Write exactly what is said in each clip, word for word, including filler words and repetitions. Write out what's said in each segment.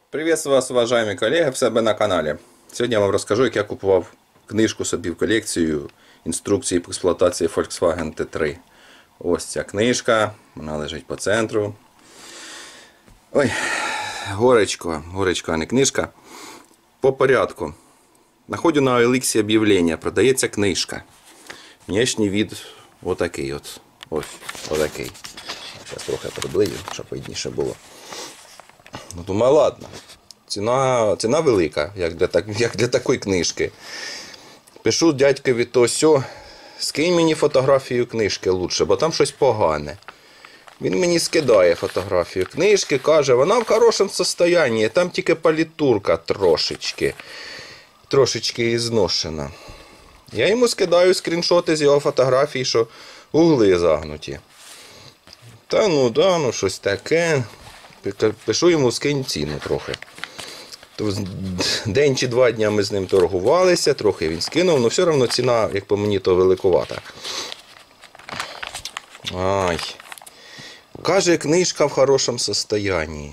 Приветствую вас, уважаемі колеги, в себе на каналі. Сьогодні я вам розкажу, як я купував книжку собі в колекцію інструкції по експлуатації Volkswagen Т три. Ось ця книжка, вона лежить по центру. Ой, горечко, горечко, а не книжка. По порядку. Находжу на о ел ікс об'явлення, продається книжка. Внешній вид отакий от. Ось, отакий. Зараз трохи приблизю, щоб видніше було. Ну, думаю, ладно. Ціна, ціна велика, як для, так, як для такої книжки. Пишу дядькові то сьо, скинь мені фотографію книжки лучше, бо там щось погане. Він мені скидає фотографію книжки, каже, вона в хорошому стані, там тільки палітурка трошечки, трошечки ізношена. Я йому скидаю скріншоти з його фотографій, що угли загнуті. Та ну да, ну щось таке. Пишу йому, скинь ціну трохи. День чи два дня ми з ним торгувалися, трохи він скинув, але все одно ціна, як по мені, то великувата. Ай. Каже, книжка в хорошому стані.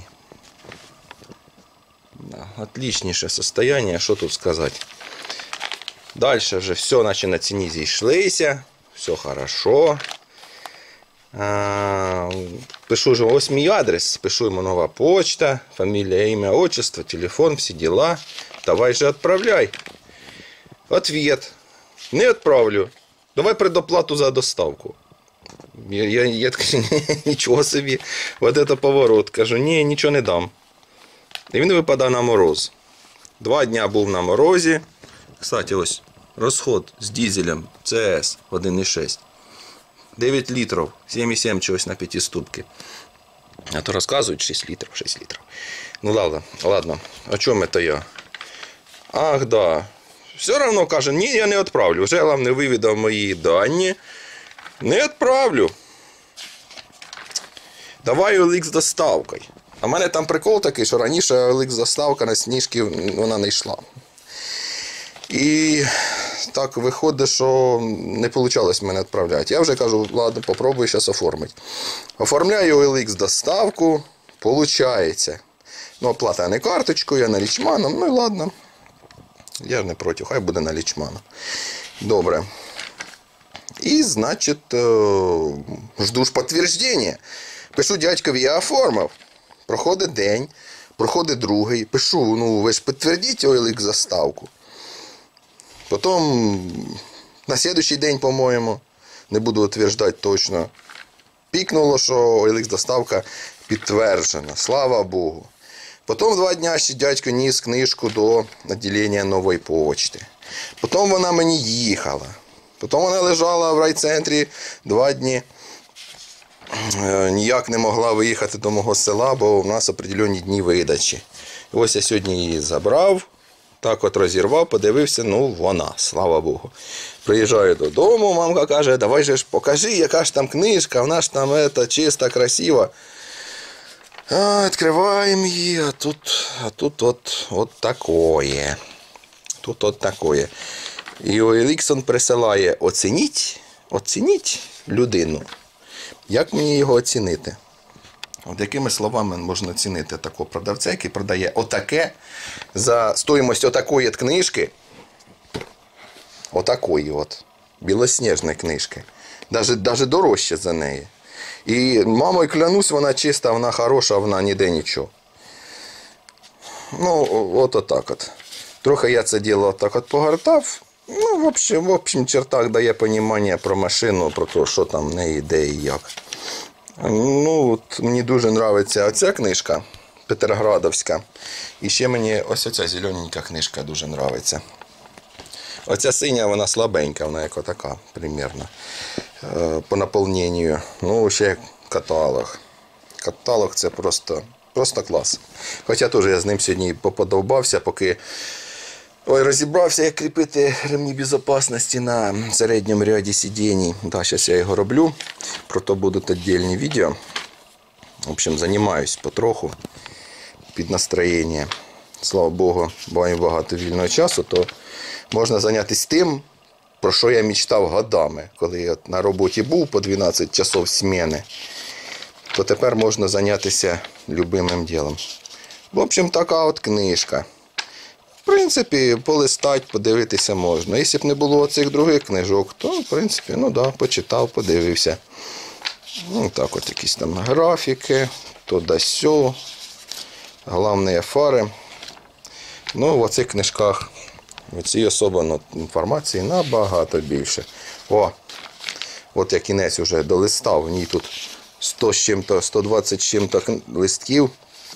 Отличніше состояние, що тут сказати. Далі вже все, наче на ціні зійшлися, все хорошо. А, пишу же, ось мій адрес, пишу йому нова почта, фамілія, ім'я, отчество, телефон, всі діла. Давай же відправляй. Ответ. Не відправлю. Давай предоплату за доставку. Я, я, я кажу, нічого собі, от це поворот. Кажу, ні, нічого не дам. І він випадає на мороз. Два дня був на морозі. Кстати, ось розход з дизелем Це Ес один і шість. дев'ять літрів, сім і сім чогось на п'ятиступки. А то розказують шість літрів, шість літрів. Ну ладно, ладно, о чому це я? Ах, да. Все одно каже, ні, я не відправлю. Вже вам не вивідав мої дані. Не відправлю. Давай о ел ікс доставкою. А в мене там прикол такий, що раніше о ел ікс доставка на сніжки вона не йшла. І так виходить, що не вийшло мене відправляти. Я вже кажу, ладно, попробую зараз оформити. Оформляю о ел ікс доставку, виходить. Ну, оплата не карточкою, а налічманом. Ну і ладно. Я ж не проти, хай буде налічманом. Добре. І, значить, жду ж підтвердження. Пишу дядькові, я оформив. Проходить день, проходить другий. Пишу, ну ви ж підтвердіть о ел ікс доставку. Потім, на наступний день, по-моєму, не буду утверждати точно, пікнуло, що о ел ікс доставка підтверджена, слава Богу. Потім два дня ще дядько ніс книжку до відділення нової почти. Потім вона мені їхала. Потім вона лежала в райцентрі два дні. Ніяк не могла виїхати до мого села, бо в нас определені дні видачі. І ось я сьогодні її забрав. Так от розірвав, подивився, ну вона, слава Богу. Приїжджаю додому, мамка каже, давай же ж покажи, яка ж там книжка, вона ж там ета, чиста, красива. А, відкриваємо її, а тут, а тут от, от такое. Тут от такое. І о ел ікс присилає, оцініть, оцініть людину. Як мені його оцінити? От якими словами можна оцінити такого продавця, який продає отаке за стоїмость отакої от книжки, отакої от, білосніжної книжки, навіть, навіть дорожче за неї. І мамою клянусь, вона чиста, вона хороша, вона ніде нічого. Ну, от отак от. Трохи я це діло так от погортав. Ну, в общем, в общем чертах дає розуміння про машину, про те, що там в неї, де і як. Ну, от мені дуже подобається оця книжка, Петроградовська. І ще мені ось оця зелененька книжка дуже подобається. Оця синя, вона слабенька, вона як отака, примерно, по наповненню. Ну, ще каталог. Каталог це просто, просто клас. Хоча теж я з ним сьогодні поподовбався, поки ой, розібрався, як кріпити ремні безпечності на середньому ряді сидінь. Да, зараз я його роблю. Про то будуть віддільні відео. В общем, займаюсь потроху під настроєння. Слава Богу, маю багато вільного часу, то можна зайнятися тим, про що я мечтав годами. Коли я на роботі був по дванадцять часов зміни, то тепер можна зайнятися любимим ділом. В общем, така от книжка. В принципі, полистати, подивитися можна. Якщо б не було цих других книжок, то, в принципі, ну да, почитав, подивився. Ну, так от якісь там графіки, то да сьо. Головні фари. Ну, в оцих книжках, в цій особливо інформації набагато більше. О, от я кінець вже долистав, в ній тут сто з чим-то, сто двадцять з чим-то листків.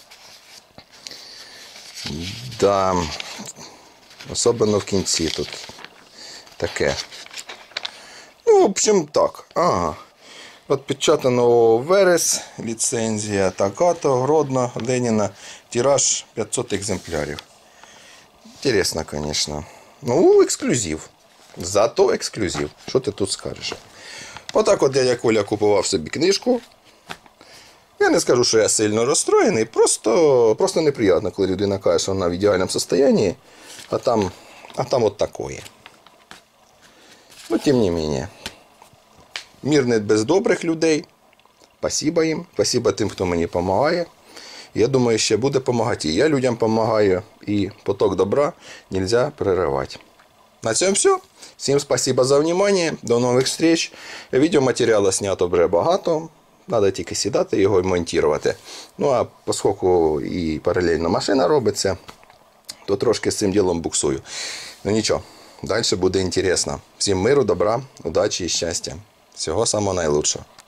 Да, особливо в кінці тут таке. Ну, в общем, так. Ага. От печатано Верес, ліцензія Такато, Гродно, Леніна, тираж п'ятсот екземплярів. Інтересно, звісно. Ну, ексклюзив. Зато ексклюзив. Що ти тут скажеш? Отак от дядя Коля купував собі книжку. Я не скажу, що я сильно розстроєний, просто, просто неприємно, коли людина каже, що вона в ідеальному стані, а там, а там от такое. Ну, тим не менее. Мір не без добрих людей. Спасибо їм. Спасибо тим, хто мені допомагає. Я думаю, ще буде допомагати. І я людям допомагаю. І поток добра не можна переривати. На цьому все. Всім спасибо за внимание. До нових встреч. Відеоматеріалу знято вже багато. Треба тільки сідати і його монтувати. Ну, а оскільки і паралельно машина робиться, то трошки з цим ділом буксую. Ну нічого, далі буде інтересно. Всім миру, добра, удачі і щастя. Всього самого найкращого.